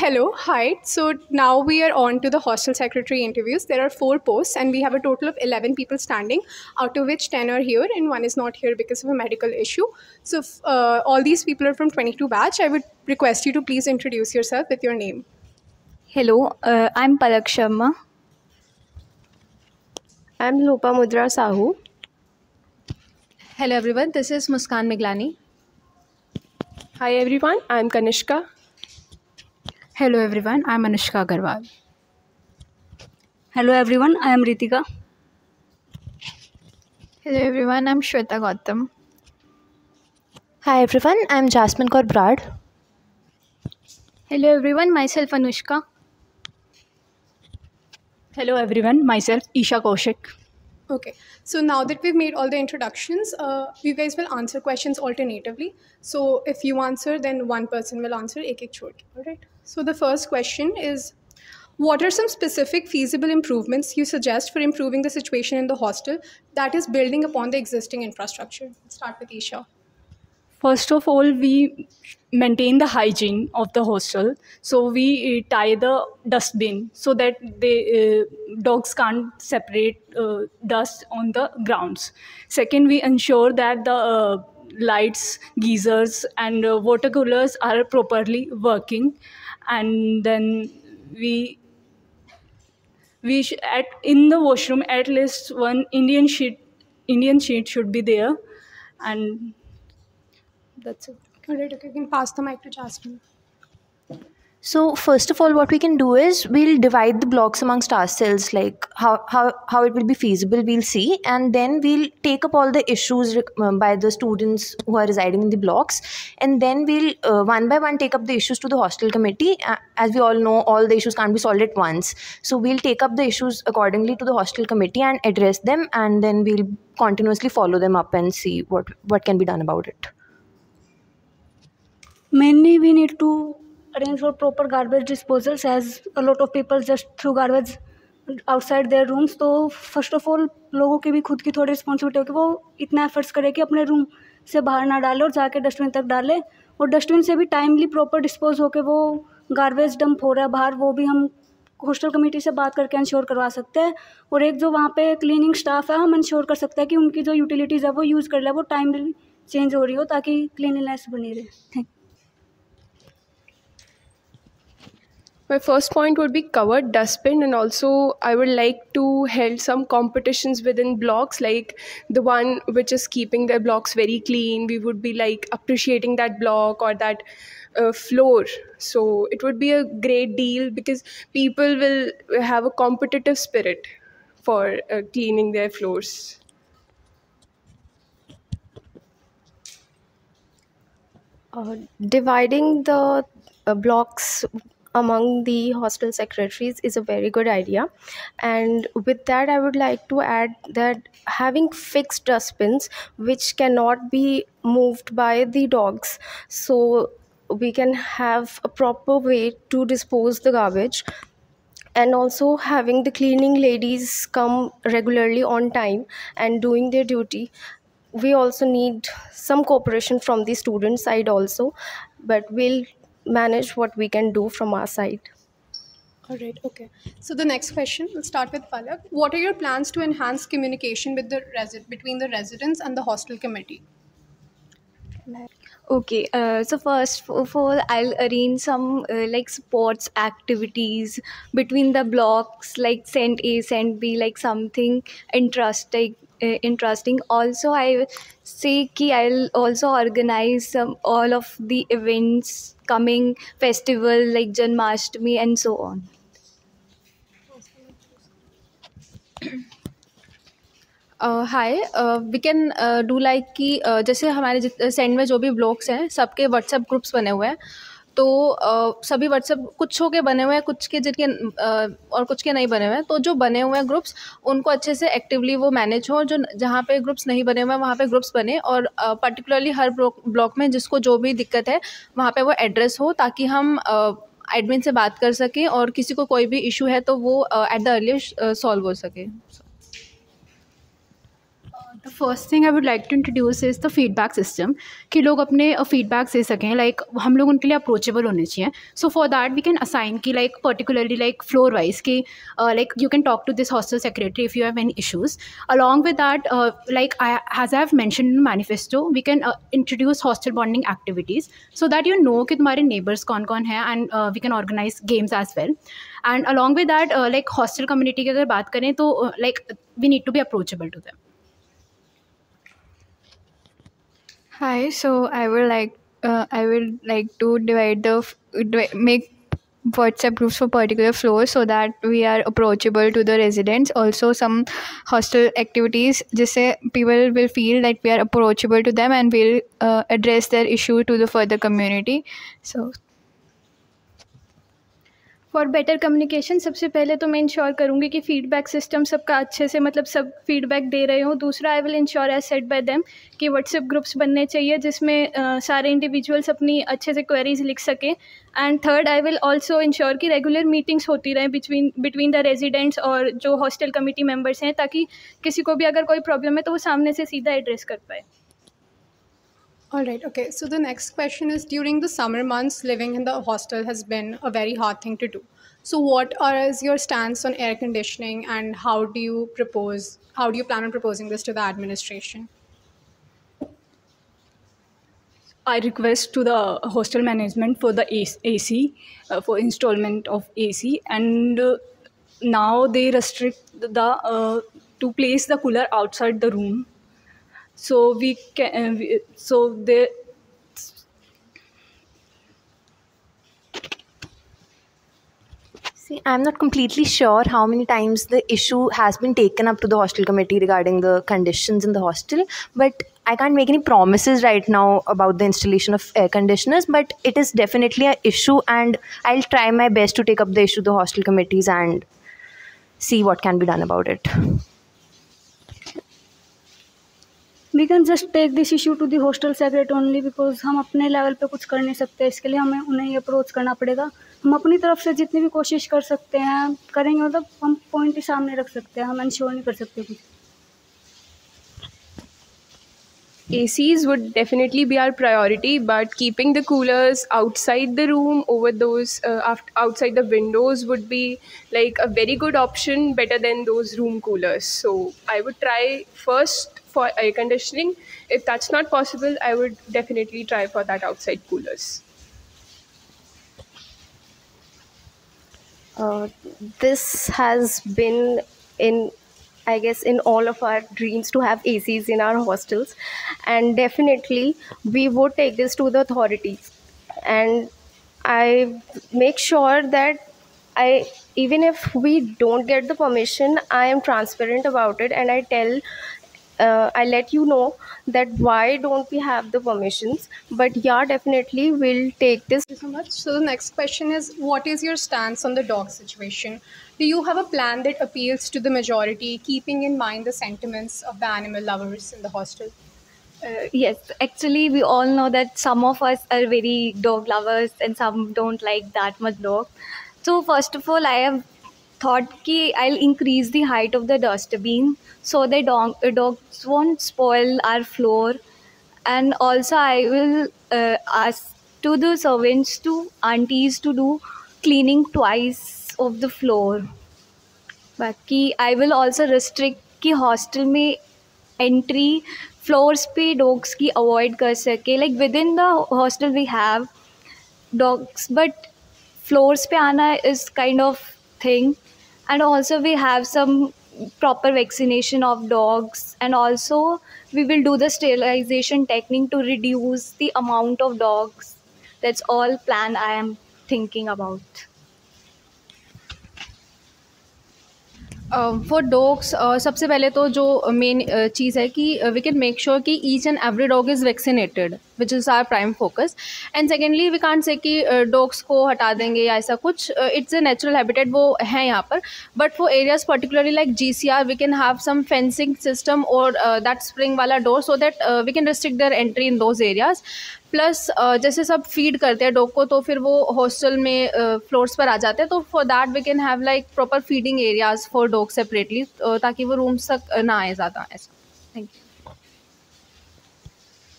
Hello, hi. So now we are on to the hostel secretary interviews. There are 4 posts, and we have a total of 11 people standing, out of which 10 are here, and one is not here because of a medical issue. So all these people are from 22 batch. I would request you to please introduce yourself with your name. Hello, I'm Palak Sharma. I'm Lopa Mudra Sahu. Hello everyone, this is Muskan Miglani. Hi everyone, I'm Kanishka. Hello everyone, I'm Anushka Agarwal. Hello everyone, I am Ritika. Hello everyone, I'm Shweta Gautam. Hi everyone, I'm Jasmine Kaur Brad. Hello everyone, myself Anushka. Hello everyone, myself Isha Kaushik. Okay, so now that we've made all the introductions, you guys will answer questions alternatively. So if you answer, then one person will answer ek chhod ke, all right? So the first question is, what are some specific feasible improvements you suggest for improving the situation in the hostel that is building upon the existing infrastructure? Let's start with Isha. First of all, we maintain the hygiene of the hostel. So we tie the dustbin so that the dogs can't separate dust on the grounds. Second, we ensure that the lights, geysers and water coolers are properly working. And then in the washroom at least one Indian sheet should be there, and that's it. All right, okay, you can pass the mic to Jasmine. So first of all, what we can do is we'll divide the blocks amongst ourselves, like how it will be feasible, we'll see, and then we'll take up all the issues by the students who are residing in the blocks, and then we'll one by one take up the issues to the hostel committee. As we all know, all the issues can't be solved at once, so we'll take up the issues accordingly to the hostel committee and address them, and then we'll continuously follow them up and see what can be done about it. Mainly we need to arrange for proper garbage disposals, as a lot of people just throw garbage outside their rooms. तो first of all लोगों की भी खुद की थोड़ी responsibility हो कि वो इतना एफर्ट्स करे कि अपने रूम से बाहर ना डाले और जाके डस्टबिन तक डाले, और डस्टबिन से भी टाइमली प्रॉपर डिस्पोज होके वो गार्बेज डंप हो रहा है बाहर, वो भी हम हॉस्टल कमेटी से बात करके इंश्योर करवा सकते हैं. और एक जो वहाँ पे क्लीनिंग स्टाफ है, हम इंश्योर कर सकते हैं कि उनकी जो यूटिलिटीज़ है वो यूज़ कर ले, वो टाइमली चेंज हो रही हो ताकि क्लीनलीनेस बनी रहे. Thank. My first point would be covered dustbin, and also I would like to hold some competitions within blocks, like the one which is keeping their blocks very clean. We would be like appreciating that block or that floor. So it would be a great deal because people will have a competitive spirit for cleaning their floors. Dividing the blocks among the hostel secretaries is a very good idea, and with that I would like to add that having fixed dustbins which cannot be moved by the dogs, so we can have a proper way to dispose the garbage, and also having the cleaning ladies come regularly on time and doing their duty. We also need some cooperation from the student side also, but we'll manage what we can do from our side. All right, okay. So the next question, we'll start with Palak. What are your plans to enhance communication with between the residents and the hostel committee? Okay, so first of all, I'll arrange some like sports activities between the blocks, like Cent A, Cent B, like something interesting. Interesting. Also, I say कि I'll also organize all of the events coming festival like Janmashtami and so on. Hi we can do like कि जैसे हमारे send में जो भी blogs हैं सबके WhatsApp groups बने हुए हैं, तो सभी व्हाट्सएप कुछ के बने हुए हैं, कुछ के जिनके और कुछ के नहीं बने हुए हैं, तो जो बने हुए हैं ग्रुप्स उनको अच्छे से एक्टिवली वो मैनेज हो, जो जहाँ पे ग्रुप्स नहीं बने हुए हैं वहाँ पे ग्रुप्स बने, और पर्टिकुलरली हर ब्लॉक में जिसको जो भी दिक्कत है वहाँ पे वो एड्रेस हो, ताकि हम एडमिन से बात कर सकें और किसी को कोई भी इशू है तो वो एट द अर्लीस्ट सॉल्व हो सके. The first thing I would like to introduce is the feedback system कि लोग अपने feedbacks दे सकें, like हम लोग उनके लिए approachable होने चाहिए. So for that we can assign कि like particularly like floor wise कि like you can talk to this hostel secretary if you have any issues. Along with that, like as I have mentioned in the manifesto, we can introduce hostel bonding activities so that you know कि तुम्हारे neighbors कौन हैं, and we can organize games as well. And along with that, like hostel community की अगर बात करें तो like we need to be approachable to them. Hi, so I would like to make WhatsApp groups for particular floors so that we are approachable to the residents. Also, some hostel activities, जिससे people will feel that we are approachable to them and will address their issue to the further community. So. For better communication सबसे पहले तो मैं ensure करूँगी कि feedback system सबका अच्छे से मतलब सब फीडबैक दे रहे हों. दूसरा, I will ensure as set by them कि व्हाट्सएप ग्रुप्स बनने चाहिए जिसमें सारे इंडिविजुअल्स अपनी अच्छे से क्वेरीज लिख सकें. And third, I will also ensure कि रेगुलर मीटिंग्स होती रहें बिटवीन द रेजिडेंट्स और जो हॉस्टल कमिटी मेम्बर्स हैं, ताकि किसी को भी अगर कोई प्रॉब्लम है तो वो सामने से सीधा एड्रेस कर पाए. All right, okay. So the next question is, during the summer months, living in the hostel has been a very hard thing to do. So what is your stance on air conditioning, and how do you plan on proposing this to the administration? I request to the hostel management for the AC, for installment of AC, and now they restrict to place the cooler outside the room. So we can, See, I'm not completely sure how many times the issue has been taken up to the hostel committee regarding the conditions in the hostel, but I can't make any promises right now about the installation of air conditioners, but it is definitely an issue, and I'll try my best to take up the issue to the hostel committees and see what can be done about it. We can just take this issue to the hostel secretary only because हम अपने level पे कुछ कर नहीं सकते. इसके लिए हमें उन्हें ही अप्रोच करना पड़ेगा. हम अपनी तरफ से जितनी भी कोशिश कर सकते हैं करेंगे, मतलब हम पॉइंट ही सामने रख सकते हैं, हम इंश्योर नहीं कर सकते कुछ. ACs would definitely be our priority, but keeping the coolers outside the room over those outside the windows would be like a very good option, better than those room coolers. So I would try first for air conditioning. If that's not possible, I would definitely try for that outside coolers. This has been I guess in all of our dreams to have ACs in our hostels, and definitely we would take this to the authorities, and I make sure that even if we don't get the permission, I am transparent about it, and I let you know that why don't we have the permissions. But yeah, definitely we'll take this. Thank you so much. So the next question is, what is your stance on the dog situation? Do you have a plan that appeals to the majority, keeping in mind the sentiments of the animal lovers in the hostel? Yes, actually we all know that some of us are very dog lovers and some don't like that much dog. So first of all, I have thought कि I'll increase the height of the dustbin so the dogs won't spoil our floor, and also I will ask to the servants, to aunties, to do cleaning twice of the floor. बाकी I will also restrict कि hostel में entry floors पे dogs की avoid कर सके. Like with in the hostel we have dogs, but floors पे आना is kind of thing. And also we have some proper vaccination of dogs, and also we will do the sterilization technique to reduce the amount of dogs. That's all plan I am thinking about. For dogs सबसे पहले तो जो main चीज़ है कि we can make sure कि each and every dog is vaccinated, which is our prime focus. And secondly we can't say कि dogs को हटा देंगे या ऐसा कुछ. इट्स अ नेचुरल हैबिटेट, वो है यहाँ पर. But for areas particularly like GCR, we can have some fencing system और दैट स्प्रिंग वाला door, so that we can restrict their entry in those areas. Plus जैसे सब फीड करते हैं डॉग को, तो फिर वो हॉस्टल में फ्लोर्स पर आ जाते हैं, तो for that we can have like proper feeding areas for dog separately, ताकि वो रूम्स तक ना आए ज़्यादा. ऐसा. Thank you.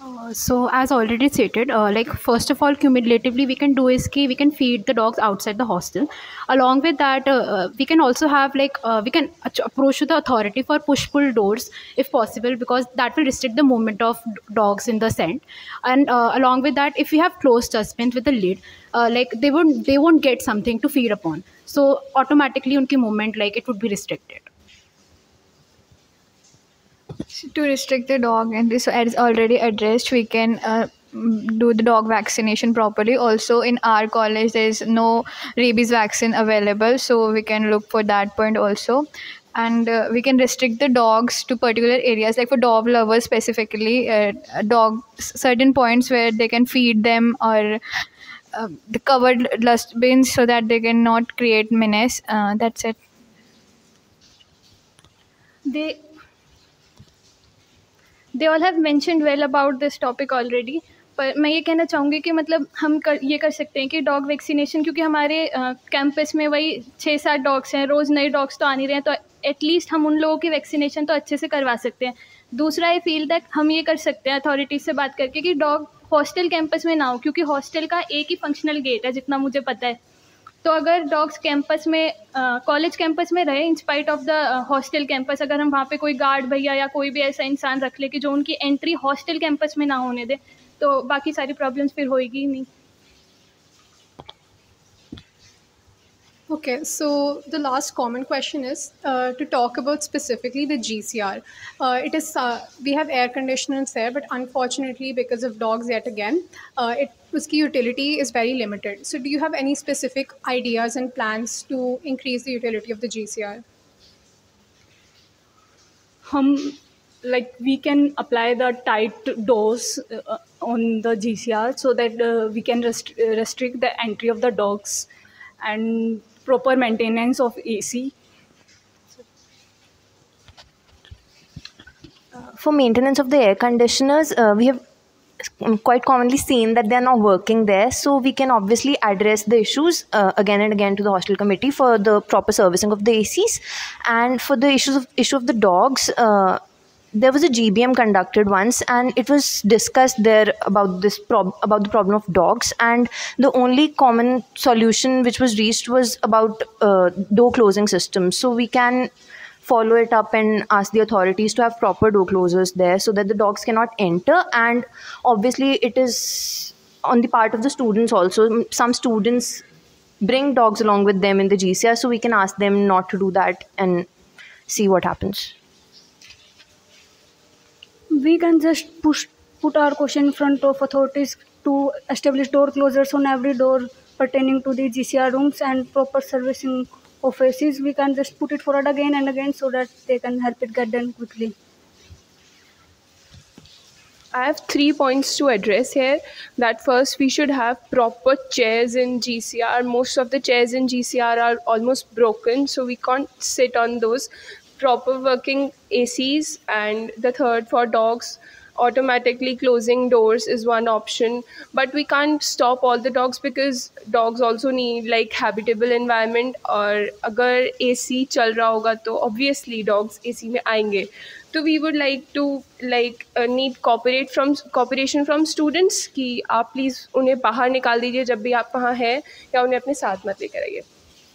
So as already stated, like first of all, cumulatively we can do is we can feed the dogs outside the hostel. Along with that, we can also have we can approach to the authority for push pull doors if possible, because that will restrict the movement of dogs in the scent. And along with that, if we have closed dustbins with a lid, they won't get something to feed upon. So automatically, unki movement it would be restricted. To restrict the dog, and this as already addressed, we can do the dog vaccination properly. Also, in our college, there is no rabies vaccine available, so we can look for that point also. And we can restrict the dogs to particular areas, like for dog lovers specifically, dog certain points where they can feed them, or the covered dustbins, so that they cannot create menace. That's it. They all have mentioned well about this topic already. पर मैं ये कहना चाहूँगी कि मतलब हम ये कर सकते हैं कि डॉग वैक्सीनेशन, क्योंकि हमारे कैंपस में वही 6-7 डॉग्स हैं, रोज़ नए डॉग्स तो आ नहीं रहे हैं, तो एटलीस्ट हम उन लोगों की वैक्सीनेशन तो अच्छे से करवा सकते हैं. दूसरा आई फील दैट हम ये कर सकते हैं अथॉरिटीज़ से बात करके कि डॉग हॉस्टल कैंपस में ना हो, क्योंकि हॉस्टल का एक ही फंक्शनल गेट है जितना मुझे पता है. तो अगर डॉग्स कैंपस में कॉलेज कैंपस में रहे in spite of the hostel campus, अगर हम वहाँ पे कोई गार्ड भैया या कोई भी ऐसा इंसान रख ले कि जो उनकी एंट्री हॉस्टल कैंपस में ना होने दे, तो बाकी सारी प्रॉब्लम्स फिर होएगी ही नहीं. Okay, so the last common question is to talk about specifically the GCR. It is we have air conditioners there, but unfortunately, because of dogs yet again, its utility is very limited. So, do you have any specific ideas and plans to increase the utility of the GCR? We can apply the tight doors on the GCR, so that we can restrict the entry of the dogs, and proper maintenance of AC. For maintenance of the air conditioners, we have quite commonly seen that they are not working there, so we can obviously address the issues again and again to the hostel committee for the proper servicing of the ACs. And for the issue of the dogs, there was a GBM conducted once, and it was discussed there about about the problem of dogs, and the only common solution which was reached was about door closing systems. So we can follow it up and ask the authorities to have proper door closers there, so that the dogs cannot enter. And obviously it is on the part of the students also. Some students bring dogs along with them in the GCR, so we can ask them not to do that and see what happens. We can just put our question in front of authorities to establish door closers on every door pertaining to the GCR rooms and proper servicing of ACs. We can just put it forward again and again so that they can help it get done quickly. I have 3 points to address here. That first, we should have proper chairs in GCR. Most of the chairs in GCR are almost broken, so we can't sit on those. Proper working ACs. And the third, for dogs, automatically closing doors is one option, but we can't stop all the dogs, because dogs also need habitable environment. और अगर AC चल रहा होगा तो obviously dogs AC में आएंगे. तो we would like to need cooperation from students कि आप please उन्हें बाहर निकाल दीजिए जब भी आप वहाँ हैं, या उन्हें अपने साथ मत लेकर आइए.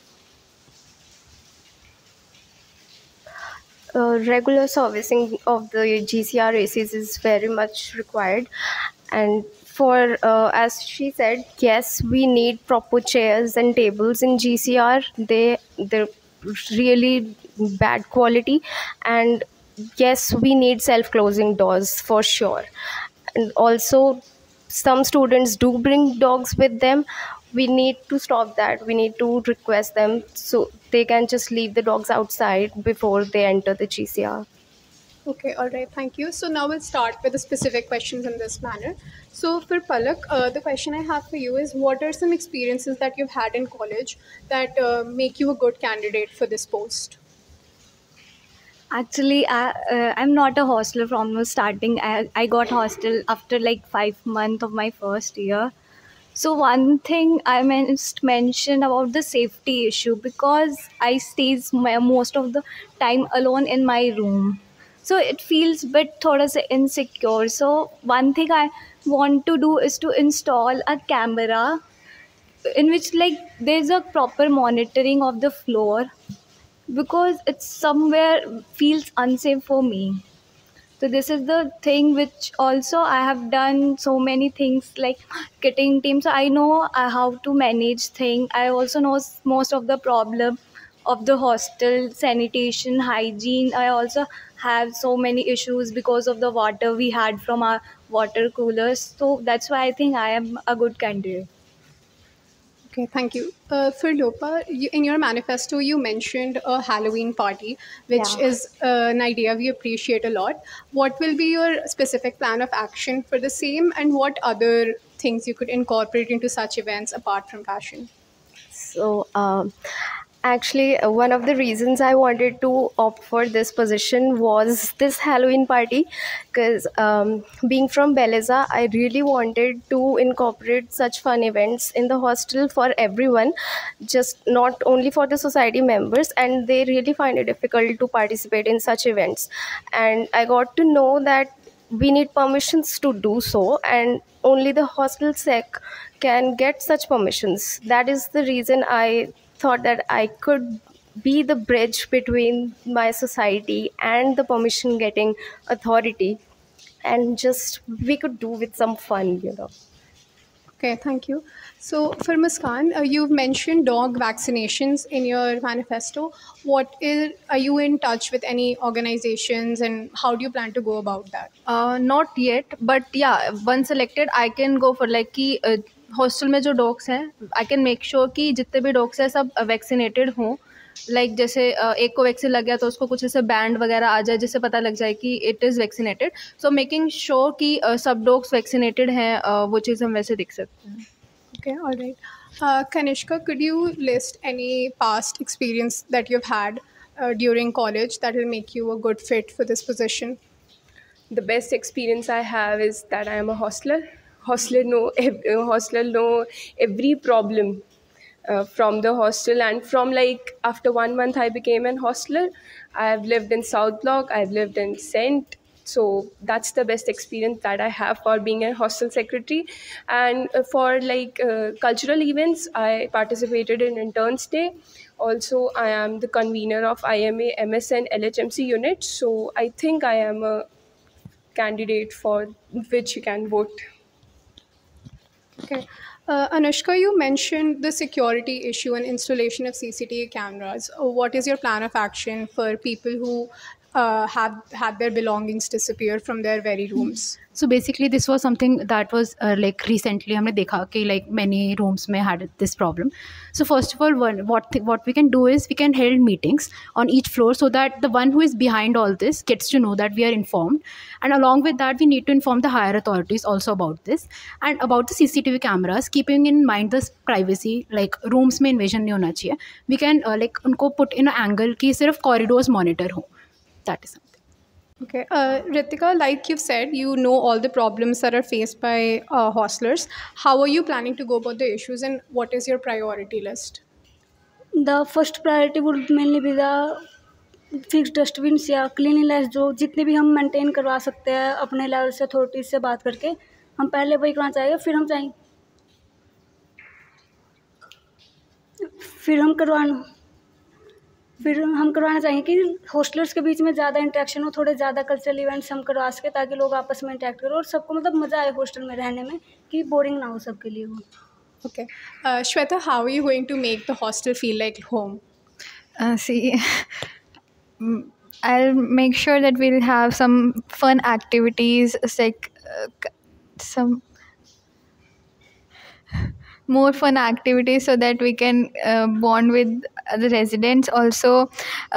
Regular servicing of the GCR ACs is very much required, and for as she said, yes, we need proper chairs and tables in GCR. They're really bad quality, and yes, we need self-closing doors for sure. And also, some students do bring dogs with them. We need to stop that. We need to request them so they can just leave the dogs outside before they enter the GCR. Okay, all right, thank you. So now we'll start with the specific questions in this manner. So for Palak, the question I have for you is, what are some experiences that you've had in college that make you a good candidate for this post? Actually, I'm not a hostler from the starting. I got hostel after 5 months of my first year. So one thing I must mention about the safety issue, because I stays most of the time alone in my room. so it feels bit thoda sa insecure. So one thing I want to do is to install a camera in which like there's a proper monitoring of the floor, because it's somewhere feels unsafe for me. So this is the thing which also I have done so many things like kitting team. So I know how to manage thing. I also know most of the problem of the hostel sanitation hygiene. I also have so many issues because of the water we had from our water coolers. So that's why I think I am a good candidate. Okay, thank you. For Lopa, in your manifesto, you mentioned a Halloween party, which Yeah. is an idea we appreciate a lot. What will be your specific plan of action for the same, and what other things you could incorporate into such events apart from fashion? So, actually, one of the reasons I wanted to opt for this position was this Halloween party, because being from Beleza, I really wanted to incorporate such fun events in the hostel for everyone, just not only for the society members, and they really find it difficult to participate in such events. And I got to know that we need permissions to do so, and only the hostel sec can get such permissions. That is the reason I thought that I could be the bridge between my society and the permission getting authority, and just we could do with some fun. Okay, thank you. So, for Muskan, you've mentioned dog vaccinations in your manifesto. Are you in touch with any organizations, and how do you plan to go about that? Not yet, but yeah one selected I can go for like कि hostel में जो dogs हैं I can make sure कि जितने भी dogs हैं सब vaccinated हों. लाइक जैसे एक को वैक्सीन लग गया तो उसको कुछ ऐसे बैंड वगैरह आ जाए जिससे पता लग जाए कि it is vaccinated. So making sure कि सब डॉग्स वैक्सीनेटेड हैं, वो चीज़ हम वैसे दिख सकते हैं. Okay, all right. Kanishka, could you list any past experience that you've had during college that will make you a good fit for this position? The best experience I have is that I am a hostler. Hostler know every problem from the hostel, and from like after 1 month I became an hostler. I have lived in South Block, I've lived in Saint. So that's the best experience that I have for being a hostel secretary. And for like cultural events, I participated in Interns Day. Also, I am the convener of IMA, MSN, LHMC unit. So I think I am a candidate for which you can vote. Okay. Anushka, you mentioned the security issue and installation of CCTV cameras. What is your plan of action for people who have had their belongings disappear from their very rooms? So basically this was something that was like recently हमने देखा कि like many rooms में had this problem. So first of all, what we can do is we can hold meetings on each floor so that the one who is behind all this gets to know that we are informed, and along with that we need to inform the higher authorities also about this and about the CCTV cameras, keeping in mind the privacy, like rooms में invasion नहीं होना चाहिए. We can like उनको put in an angle कि सिर्फ corridors monitor हो. That is something. Okay. Ritika, like you've said, you know all the problems that are faced by hostlers. How are you planning to go about the issues, and what is your priority list? The first priority would mainly be the fixed dustbins या cleanliness, जो जितने भी हम maintain करवा सकते हैं अपने level से अथॉरिटीज से बात करके हम पहले वही करना चाहिए. फिर हम करवाना चाहिए कि हॉस्टलर्स के बीच में ज़्यादा इंटरेक्शन हो, थोड़े ज़्यादा कल्चरल इवेंट्स हम करवा सके ताकि लोग आपस में इंटरेक्ट करें और सबको मतलब मज़ा आए हॉस्टल में रहने में, कि बोरिंग ना हो सबके लिए वो. Okay. Shweta, how are you going to make the hostel feel like home? See, I'll make sure that we'll have some fun activities, like some more fun activities so that we can bond with the residents. Also,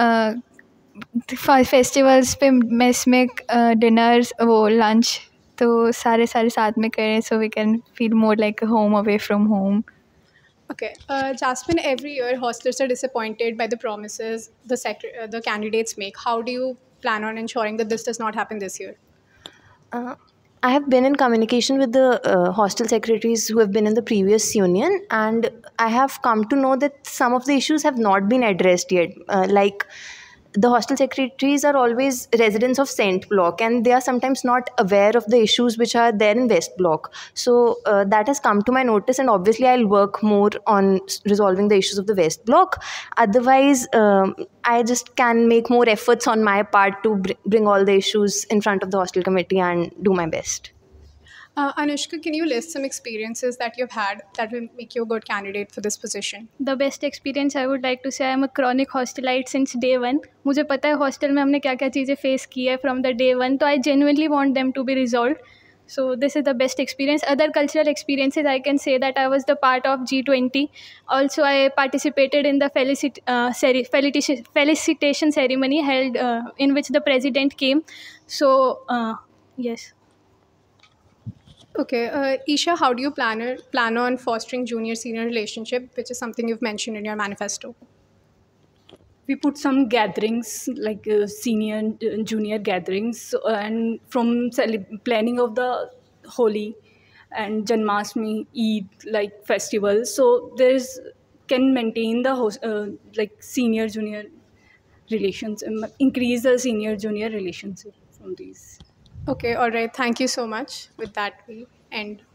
festivals पे mess में dinners वो lunch तो सारे साथ में करें so we can feel more like a home away from home. Okay. Jasmine, every year hostlers are disappointed by the promises the candidates make. How do you plan on ensuring that this does not happen this year? I have been in communication with the hostel secretaries who have been in the previous union, and I have come to know that some of the issues have not been addressed yet. Like the hostel secretaries are always residents of Cent Block, and they are sometimes not aware of the issues which are there in West Block. So that has come to my notice, and obviously I'll work more on resolving the issues of the West Block. Otherwise, I just can make more efforts on my part to bring all the issues in front of the hostel committee and do my best. Anushka, can you list some experiences that you've had that will make you a good candidate for this position? The best experience I would like to say, I'm a chronic hostelite since day one. मुझे पता है hostel में हमने क्या क्या चीज़ें face की है from the day one, तो I genuinely want them to be resolved. So this is the best experience. Other cultural experiences, I can say that I was the part of G20. Also, I participated in the felicitation ceremony held in which the president came. So yes. Okay, Isha, how do you plan on fostering junior-senior relationship, which is something you've mentioned in your manifesto? We put some gatherings like senior and junior gatherings, and from planning of the Holi and Janmashtami, Eid like festivals. So there's can maintain the like senior junior relations and increase the senior junior relationship from these. Okay, all right. Thank you so much. With that, we end.